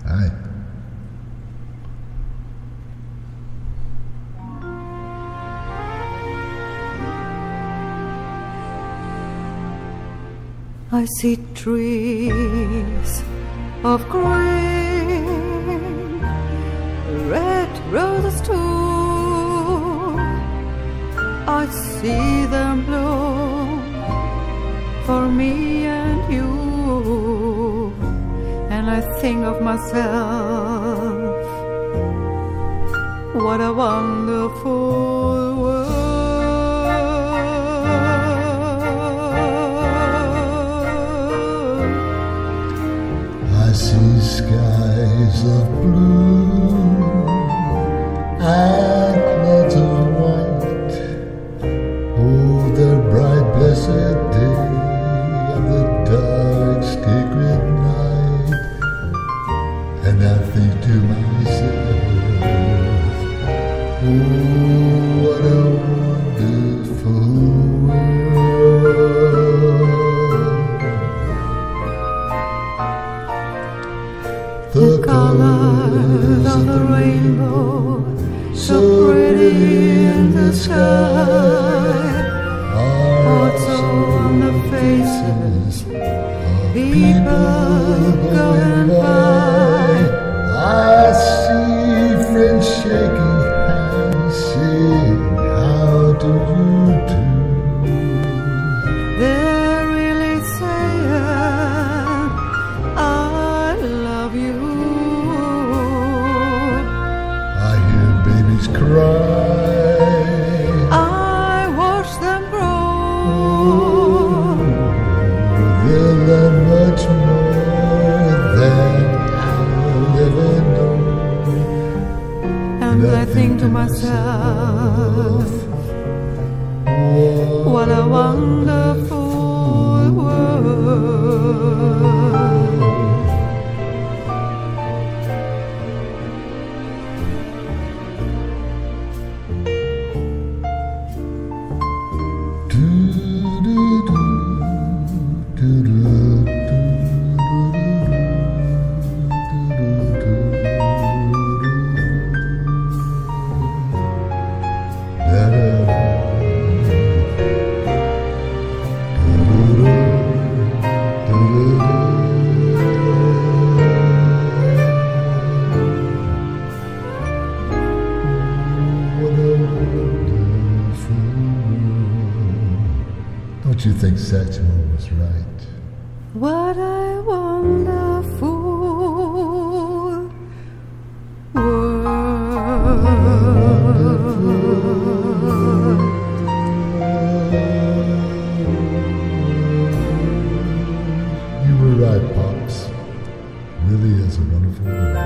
Hi. I see trees of green, red roses too. I see them bloom for me and you, and I think of myself, what a wonderful world. I see skies of blue and clouds of white. Oh, the bright blessed day and the dark secret night. And I think to myself, oh, what a wonderful world. The colors of the rainbow, so pretty in the sky, also on the faces of people going by. I see friends shaking hands, saying, how do you do? They're really saying, I love you. I hear babies cry, I watch them grow. They'll learn much more than I'll ever know. And I think to myself, what a wonderful world. Don't you think Satchmo was right? What a wonderful world. You were right, Pops. Really is a wonderful world.